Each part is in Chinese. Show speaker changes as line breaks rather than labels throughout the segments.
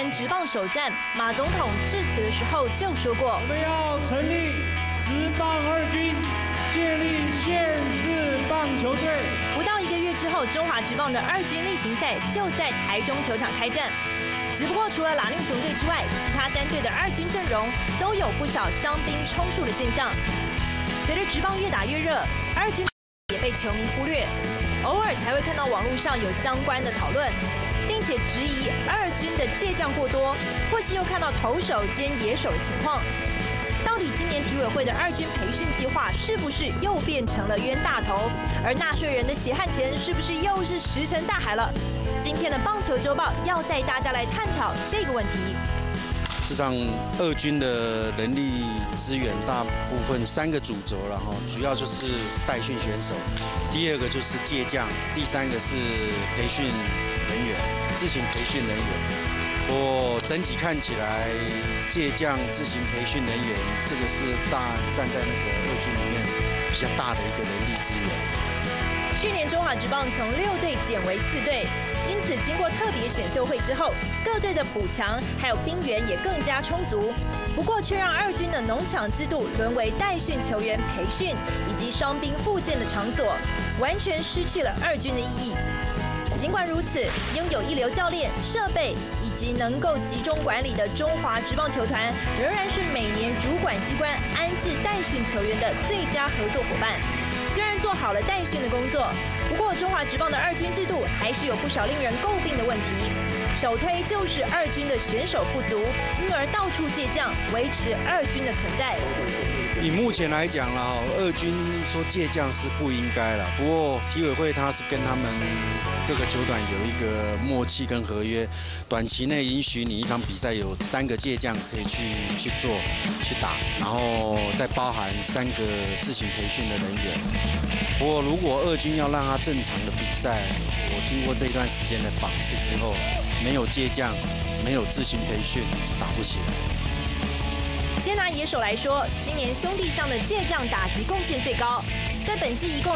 中职棒首战，马总统致辞的时候就说过，
我们要成立职棒二军，建立县市棒球队。
不到1个月之后，中华职棒的二军例行赛就在台中球场开战。只不过除了拉力熊队之外，其他3队的二军阵容都有不少伤兵充数的现象。随着职棒越打越热，二军也被球迷忽略，偶尔才会看到网络上有相关的讨论，并且质疑二军的借将过多，或是又看到投手兼野手的情况。到底今年体委会的二军培训计划是不是又变成了冤大头？而纳税人的血汗钱是不是又是石沉大海了？今天的棒球周报要带大家来探讨这个问题。
事实上，二军的人力资源大部分3个主轴了哈，主要就是代训选手，第2个就是借将，第3个是培训人员，自行培训人员。整体看起来，借将、自行培训人员，这个是站在那个二军里面比较大的一个人力资源。
去年中华职棒从6队减为4队，因此经过特别选秀会之后，各队的补强还有兵源也更加充足。不过却让二军的农场制度沦为代训球员培训以及伤兵复健的场所，完全失去了二军的意义。尽管如此，拥有一流教练、设备以及能够集中管理的中华职棒球团，仍然是每年主管机关安置代训球员的最佳合作伙伴。虽然做好了代训的工作，不过中华职棒的二军制度还是有不少令人诟病的问题。首推就是二军的选手不足，因而到处借将，维持二军的存在。
以目前来讲啦，二军说借将是不应该了。不过体委会他是跟他们各个球团有一个默契跟合约，短期内允许你一场比赛有3个借将可以去做去打，然后再包含3个自行培训的人员。不过如果二军要让他正常的比赛，我经过这一段时间的访视之后，没有借将，没有自行培训是打不起来。
先拿野手来说，今年兄弟象的借将打击贡献最高，在本季一共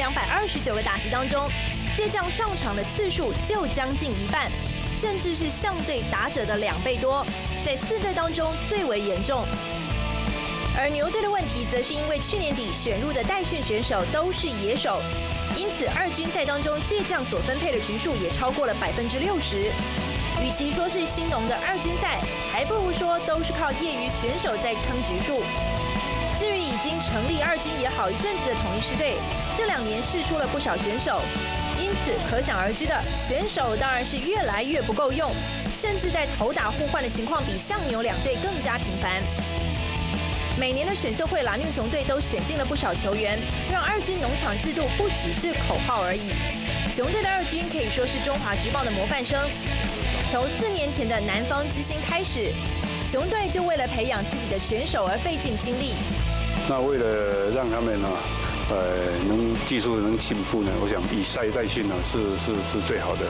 2229个打席当中，借将上场的次数就将近1半，甚至是象队打者的2倍多，在4队当中最为严重。而牛队的问题，则是因为去年底选入的代训选手都是野手，因此二军赛当中借将所分配的局数也超过了60%。与其说是兴农的二军赛，还不如说都是靠业余选手在撑局数。至于已经成立二军也好一阵子的统一狮队，这2年释出了不少选手，因此可想而知的，选手当然是越来越不够用，甚至在投打互换的情况比象牛2队更加频繁。每年的选秀会，拉力熊队都选进了不少球员，让二军农场制度不只是口号而已。熊队的二军可以说是中华职棒的模范生。从4年前的南方之星开始，熊队就为了培养自己的选手而费尽心力。
那为了让他们能技术能进步呢，我想以赛代训呢是最好的。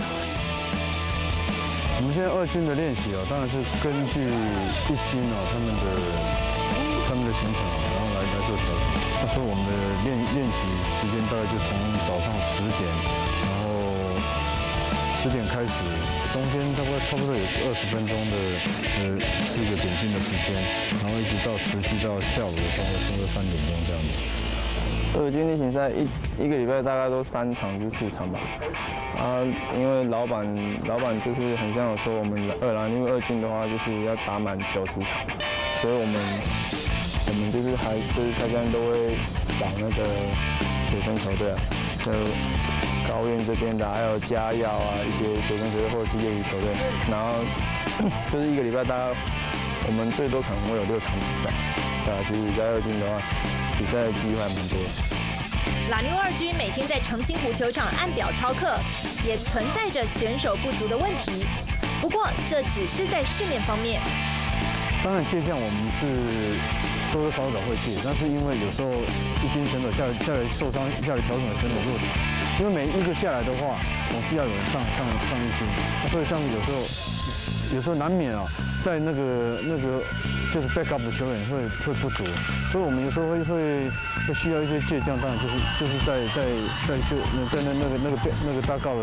我们现在二军的练习当然是根据一军他们的行程，然后来做调整。那所以我们的练习时间大概就从早上10点，然后10点开始，中间差不多有20分钟的吃个点心的时间，然后一直持续到下午的差不多3点钟这样子。
二军例行赛一个礼拜大概都3场至4场吧。因为老板就是很像有说我们因为二军的话就是要打满90场，所以我们就是大家都会找那个学生球队就高院这边的，还有嘉耀一些学生球队或者是业余球队，然后就是一个礼拜大概我们最多可能会有6场比赛，其实在二军的话，比赛的机会还蛮多。
拉牛二军每天在澄清湖球场按表操课，也存在着选手不足的问题。不过这只是在训练方面。
当然借将我们是多多少少会借，但是因为有时候一军选手下来受伤、下来调整的选手弱点，因为每一个下来的话，总是要有人上一军，所以上面有时候难免在那个就是 backup 的球员会不足，所以我们有时候会需要一些借将，当然就是在那个 backup 的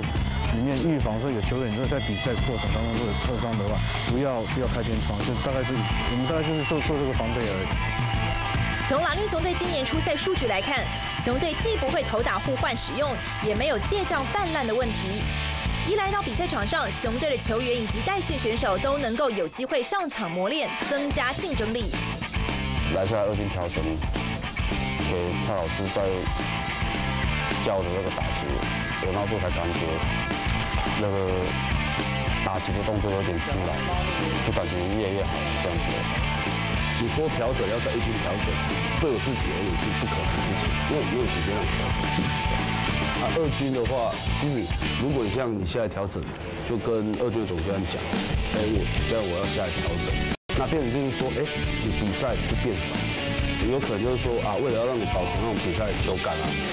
里面预防说有球员如果在比赛过程当中如果受伤的话，不要开天窗，就大概是我们大概就是做这个防备而已。
从蓝绿熊队今年出赛数据来看，熊队既不会投打互换使用，也没有借将泛滥的问题。一来到比赛场上，熊队的球员以及代训选手都能够有机会上场磨练，增加竞争力。
来下来2军调整，给蔡老师在教的那个打击，有那时候才感觉那个打击的动作有点出来，就感觉越来越好这样子。
你说调整要在1军调整，对我自己而言是不可能的事情，因为没有时间让调整。2军的话，其实如果你像你现在调整，就跟2军的总教练讲，我要下来调整，那变成就是说，你比赛就变少，有可能就是说为了要让你保持那种比赛球感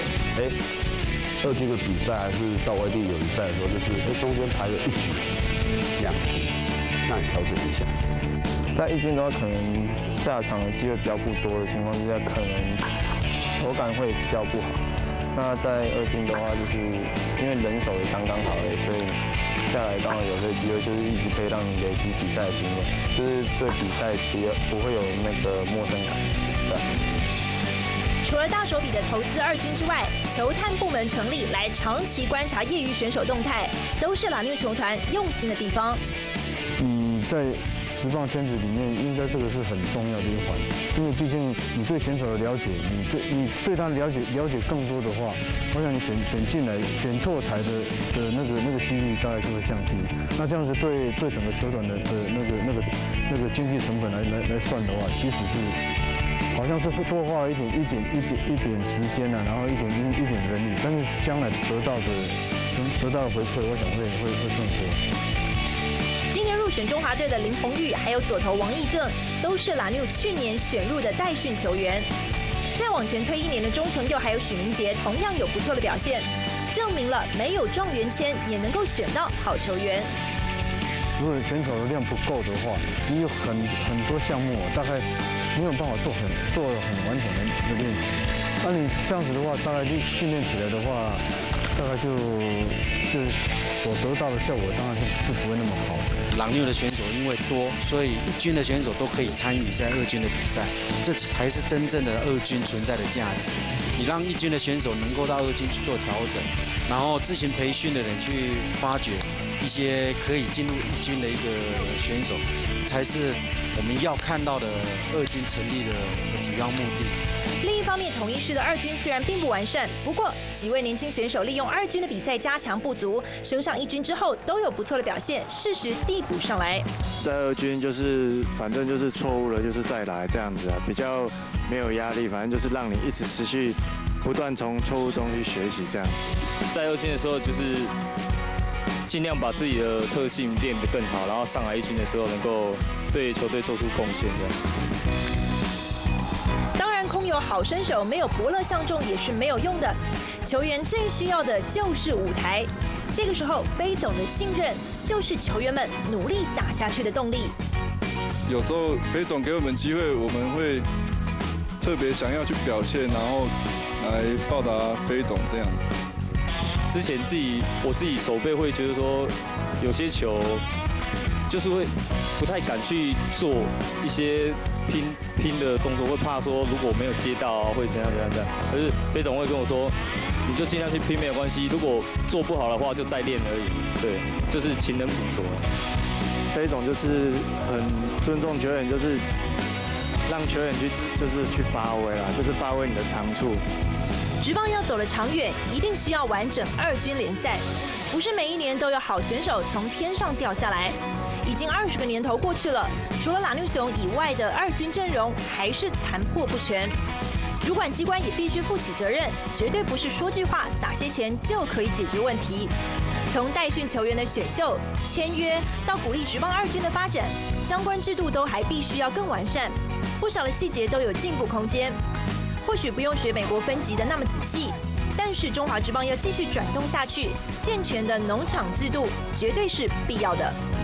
2军的比赛还是到外地友谊赛的时候，就是中间排了1局、2局，那你调整一下。
在1军的话，可能下场的机会比较不多的情况之下，可能手感会比较不好。那在2军的话，就是因为人手也刚刚好所以下来刚好有这个机会，就是一直可以让你累积比赛的经验，就是对比赛不会有那个陌生感。对。
除了大手笔的投资2军之外，球探部门成立来长期观察业余选手动态，都是蓝牛球团用心的地方。
在职棒圈子里面，应该这个是很重要的一环，因为毕竟你对选手的了解，你对他了解更多的话，我想你选进来选错台的那个几率大概就会降低。那这样子对整个球团的那个经济成本来算的话，其实是好像是多花了一点时间然后一点人力，但是将来得到的回馈，我想会更多。
今年入选中华队的林鸿玉，还有左投王义正，都是蓝牛去年选入的代训球员。再往前推1年的钟成佑还有许明杰，同样有不错的表现，证明了没有状元签也能够选到好球员。
如果选手的量不够的话，你有很多项目大概没有办法做很完整的练习。那你这样子的话，大概训练起来的话，大概就所得到的效果当然是不会那么好。
蓝牛的选手因为多，所以1军的选手都可以参与在2军的比赛，这才是真正的2军存在的价值。你让1军的选手能够到2军去做调整，然后自行培训的人去发掘一些可以进入1军的一个选手，才是我们要看到的2军成立的主要目的。
另一方面，统一狮的2军虽然并不完善，不过几位年轻选手利用2军的比赛加强不足，升上1军之后都有不错的表现，适时递补上来。
在2军反正就是错误了就是再来这样子比较没有压力，反正就是让你一直持续不断从错误中去学习这样。
在2军的时候就是尽量把自己的特性练得更好，然后上来1军的时候能够对球队做出贡献这样。
空有好身手，没有伯乐相中也是没有用的。球员最需要的就是舞台。这个时候，飞总的信任就是球员们努力打下去的动力。
有时候飞总给我们机会，我们会特别想要去表现，然后来报答飞总这样子。
之前我自己手背会觉得说，有些球就是会不太敢去做一些拼的动作，会怕说如果没有接到会怎样。可是飞总会跟我说，你就尽量去拼没有关系，如果做不好的话就再练而已。对，就是勤能补拙。
飞总就是很尊重球员，就是让球员去发挥啦，就是发挥你的长处。
职棒要走得长远，一定需要完整2军联赛，不是每1年都有好选手从天上掉下来。已经20个年头过去了，除了蓝牛熊以外的2军阵容还是残破不全。主管机关也必须负起责任，绝对不是说句话、撒些钱就可以解决问题。从代训球员的选秀、签约到鼓励职棒2军的发展，相关制度都还必须要更完善，不少的细节都有进步空间。或许不用学美国分级的那么仔细，但是中华职棒要继续转动下去，健全的农场制度绝对是必要的。